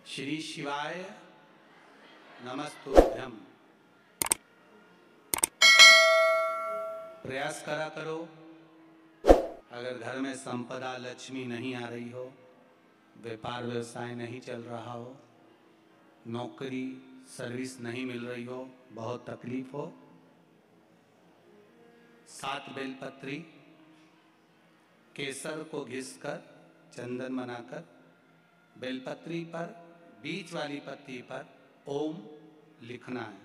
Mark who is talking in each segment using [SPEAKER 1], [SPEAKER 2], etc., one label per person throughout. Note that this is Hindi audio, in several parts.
[SPEAKER 1] श्री शिवाय नमस्तुभ्यम। प्रयास करा करो, अगर घर में संपदा लक्ष्मी नहीं आ रही हो, व्यापार व्यवसाय नहीं चल रहा हो, नौकरी सर्विस नहीं मिल रही हो, बहुत तकलीफ हो, 7 बेलपत्री केसर को घिसकर चंदन बनाकर बेलपत्री पर बीच वाली पत्ती पर ओम लिखना है।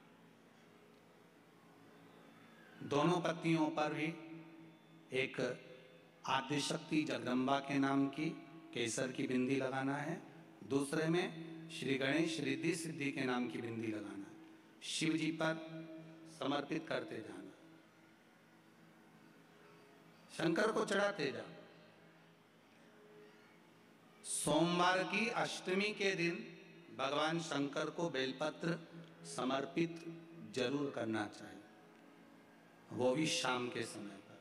[SPEAKER 1] दोनों पत्तियों पर भी एक आदिशक्ति जगदम्बा के नाम की केसर की बिंदी लगाना है, दूसरे में श्री गणेश रिद्धि सिद्धि के नाम की बिंदी लगाना है। शिव जी पर समर्पित करते जाना, शंकर को चढ़ाते जाओ। सोमवार की अष्टमी के दिन भगवान शंकर को बेलपत्र समर्पित जरूर करना चाहिए, वो भी शाम के समय पर।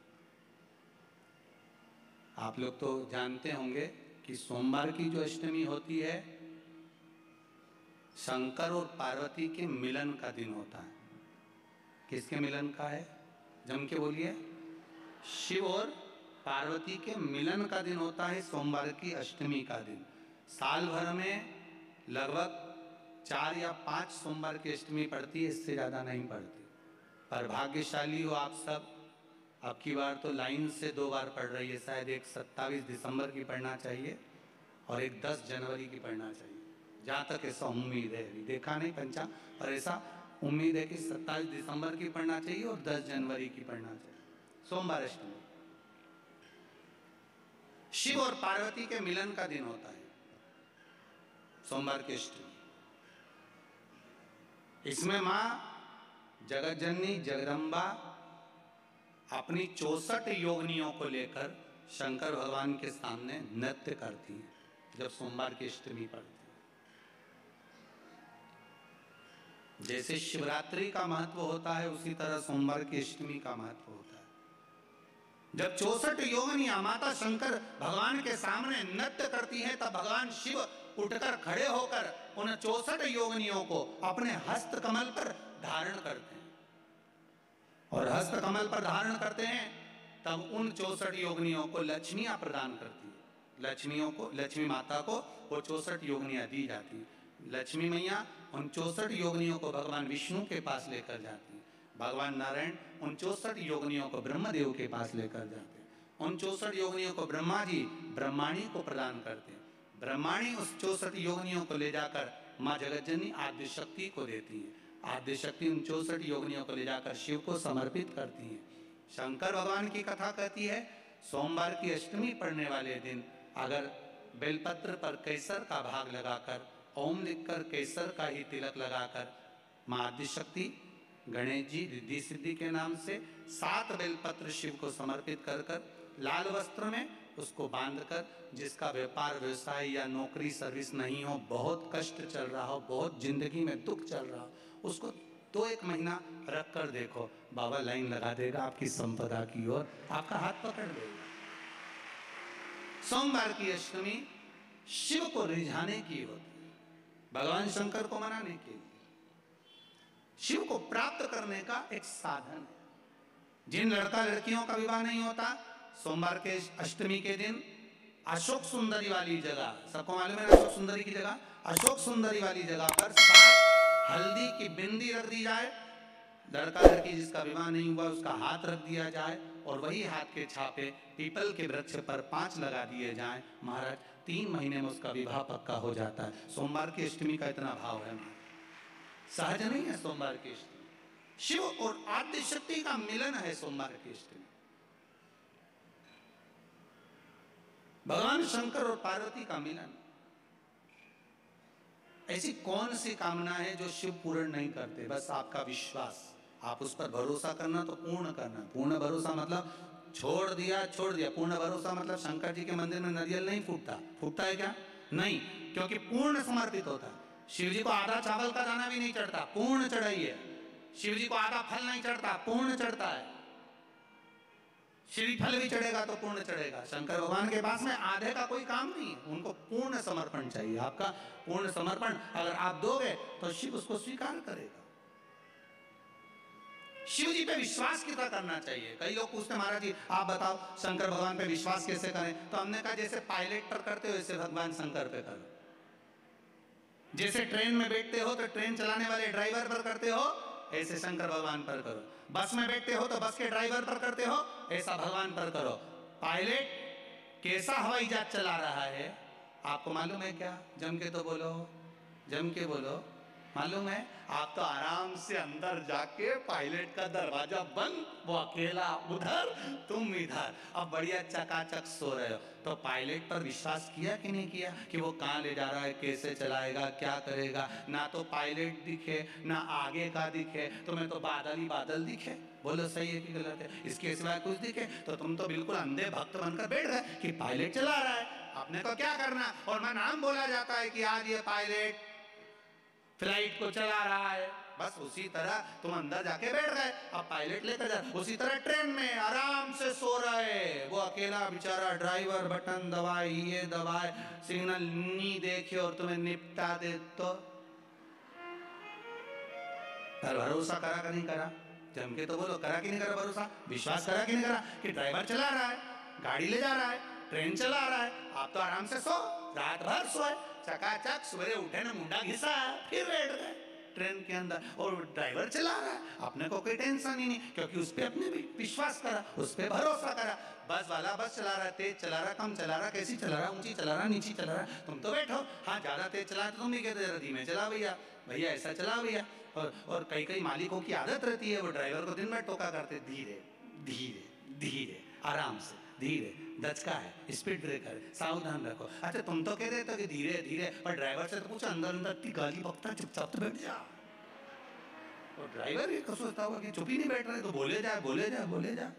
[SPEAKER 1] आप लोग तो जानते होंगे कि सोमवार की जो अष्टमी होती है, शंकर और पार्वती के मिलन का दिन होता है। किसके मिलन का है? जम के बोलिए। शिव और पार्वती के मिलन का दिन होता है सोमवार की अष्टमी का दिन। साल भर में लगभग 4 या 5 सोमवार की अष्टमी पड़ती है, इससे ज़्यादा नहीं पड़ती। पर भाग्यशाली हो आप सब, अब की बार तो लाइन से 2 बार पड़ रही है। शायद एक 27 दिसंबर की पढ़ना चाहिए और एक 10 जनवरी की पढ़ना चाहिए, जहाँ तक ऐसा उम्मीद है। देखा नहीं पंचांग, पर ऐसा उम्मीद है कि 27 दिसंबर की पढ़ना चाहिए और 10 जनवरी की पढ़ना चाहिए, सोमवार अष्टमी। शिव और पार्वती के मिलन का दिन होता है सोमवार की अष्टमी। इसमें मां जगत जननी जगदम्बा अपनी 64 योगिनियों को लेकर शंकर भगवान के सामने नृत्य करती हैं जब सोमवार की अष्टमी पड़ती है। जैसे शिवरात्रि का महत्व होता है, उसी तरह सोमवार की अष्टमी का महत्व होता है। जब 64 योगिनियां माता शंकर भगवान के सामने नृत्य करती हैं, तब भगवान शिव उठकर खड़े होकर उन 64 योगिनियों को अपने हस्त कमल पर धारण करते हैं, और हस्त कमल पर धारण करते हैं तब उन 64 योगिनियों को लक्ष्मियां प्रदान करती है। लक्ष्मियों को, लक्ष्मी माता को वो 64 योगिनियां दी जाती है। लक्ष्मी मैया उन 64 योगिनियों को भगवान विष्णु के पास लेकर जाती है। भगवान नारायण उन 64 योगिनियों को ब्रह्मदेव के पास लेकर जाते हैं। उन 64 योगिनियों को ब्रह्मा जी ब्रह्माणी को प्रदान करते हैं। ब्रह्माणी उस 64 योगिनियों को ले जाकर माँ जगतजननी आदिशक्ति को देती है। आदिशक्ति उन 64 योगिनियों को ले जाकर शिव को समर्पित करती है। शंकर भगवान की कथा कहती है, सोमवार की अष्टमी पड़ने वाले दिन अगर बेलपत्र पर केसर का भाग लगाकर, ओम लिखकर केसर का ही तिलक लगाकर माँ आदिशक्ति गणेश जी रिद्धि सिद्धि के नाम से 7 बेलपत्र शिव को समर्पित कर कर लाल वस्त्र में उसको बांधकर, जिसका व्यापार व्यवसाय या नौकरी सर्विस नहीं हो, बहुत कष्ट चल रहा हो, बहुत जिंदगी में दुख चल रहा हो, उसको 2-1 महीना रख कर देखो, बाबा लाइन लगा देगा आपकी संपदा की ओर, आपका हाथ पकड़ देगा। सोमवार की अष्टमी शिव को रिझाने की होती है, भगवान शंकर को मनाने के लिए, शिव को प्राप्त करने का एक साधन है। जिन लड़का लड़कियों का विवाह नहीं होता, सोमवार के अष्टमी के दिन अशोक सुंदरी वाली जगह, सबको मालूम है अशोक सुंदरी की जगह, अशोक सुंदरी वाली जगह पर 7 हल्दी की बिंदी रख दी जाए। लड़का लड़की जिसका विवाह नहीं हुआ उसका हाथ रख दिया जाए, और वही हाथ के छापे पीपल के वृक्ष पर 5 लगा दिए जाएं। महाराज 3 महीने में उसका विवाह पक्का हो जाता है। सोमवार की अष्टमी का इतना भाव है, सहज नहीं है। सोमवार की अष्टमी शिव और आदिशक्ति का मिलन है। सोमवार की अष्टमी भगवान शंकर और पार्वती का मिलन। ऐसी कौन सी कामना है जो शिव पूर्ण नहीं करते? बस आपका विश्वास, आप उस पर भरोसा करना तो पूर्ण करना। पूर्ण भरोसा मतलब छोड़ दिया छोड़ दिया। पूर्ण भरोसा मतलब शंकर जी के मंदिर में नारियल नहीं फूटता, फूटता है क्या? नहीं, क्योंकि पूर्ण समर्पित होता है। शिव जी को आधा चावल का दाना भी नहीं चढ़ता, पूर्ण चढ़ाई है। शिव जी को आधा फल नहीं चढ़ता, पूर्ण चढ़ता है। श्रीफल भी चढ़ेगा तो पूर्ण चढ़ेगा। शंकर भगवान के पास में आधे का कोई काम नहीं है, उनको पूर्ण समर्पण चाहिए। आपका पूर्ण समर्पण अगर आप दोगे तो शिव उसको स्वीकार करेगा। शिव जी पे विश्वास कितना करना चाहिए? कई लोग पूछते हैं महाराज जी आप बताओ शंकर भगवान पे विश्वास कैसे करें? तो हमने कहा जैसे पायलट पर करते हो वैसे भगवान शंकर पे करो। जैसे ट्रेन में बैठते हो तो ट्रेन चलाने वाले ड्राइवर पर करते हो, ऐसे शंकर भगवान पर करो। बस में बैठते हो तो बस के ड्राइवर पर करते हो, ऐसा भगवान पर करो। पायलट कैसा हवाई जहाज चला रहा है आपको मालूम है क्या? जम के तो बोलो, जम के बोलो। मालूम है? आप तो आराम से अंदर जाके पायलट का दरवाजा बंद, वो अकेला उधर तुम इधर, अब बढ़िया चकाचक सो रहे हो। तो पायलट पर विश्वास किया कि नहीं किया कि वो कहाँ ले जा रहा है, कैसे चलाएगा, क्या करेगा? ना तो पायलट दिखे ना आगे का दिखे, तुम्हें तो बादल ही बादल दिखे। बोलो सही है कि गलत है? इसके सिवाय कुछ दिखे तो तुम तो बिल्कुल अंधे भक्त बनकर बैठ गए कि पायलट चला रहा है, अपने को क्या करना। और मैं नाम बोला जाता है कि आज ये पायलट फ्लाइट को चला रहा है, बस उसी तरह तुम अंदर जाके बैठ गए, अब पायलट लेकर जा। उसी तरह ट्रेन में आराम से सो रहे, वो अकेला बेचारा ड्राइवर बटन दबाए, ये दबाए, सिग्नल नहीं देखे और तुम्हें निपटा दे तो पर भरोसा करा कि नहीं करा? जम के तो बोलो, करा कि नहीं करा भरोसा? विश्वास करा कि नहीं करा कि ड्राइवर चला रहा है, गाड़ी ले जा रहा है, ट्रेन चला रहा है, आप तो आराम से सो, रात भर सोए, चकाचक सवेरे उठे ना मुंडा घिसा फिर बैठ गए ट्रेन के अंदर, और ड्राइवर चला रहा है, अपने को कोई टेंशन ही नहीं, क्योंकि उस पर अपने भी विश्वास करा, उस पर भरोसा करा। बस वाला बस चला रहा है, तेज चला रहा, कम चला रहा, कैसी चला रहा, ऊंची चला रहा, नीची चला रहा, तुम तो बैठो। हाँ ज्यादा तेज चला तो तुम भी कहते जरा धीमे चला भैया, भैया ऐसा चला भैया। और कई मालिकों की आदत रहती है, वो ड्राइवर को दिन भर टोका करते, धीरे धीरे धीरे, आराम से, धीरे, दचका है, स्पीड ब्रेकर है, सावधान रखो। अच्छा तुम तो कह देते हो कि धीरे धीरे, पर ड्राइवर से तो पूछो, अंदर अंदर इतनी गाली बकता, चुपचाप तो बैठ जा। और ड्राइवर ये सोचता होगा कि चुप ही नहीं बैठ रहे, तो बोले जा बोले जा बोले जा।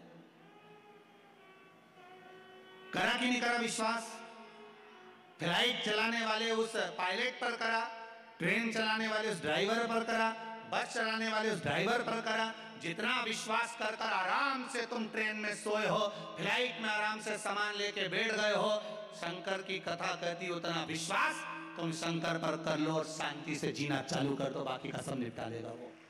[SPEAKER 1] करा कि नहीं करा विश्वास? फ्लाइट चलाने वाले उस पायलट पर करा, ट्रेन चलाने वाले उस ड्राइवर पर करा, बस चलाने वाले उस ड्राइवर पर करा। जितना विश्वास कर कर आराम से तुम ट्रेन में सोए हो, फ्लाइट में आराम से सामान लेके बैठ गए हो, शंकर की कथा कहती उतना विश्वास तुम शंकर पर कर लो और शांति से जीना चालू कर दो, बाकी का सब निपटा लेगा वो।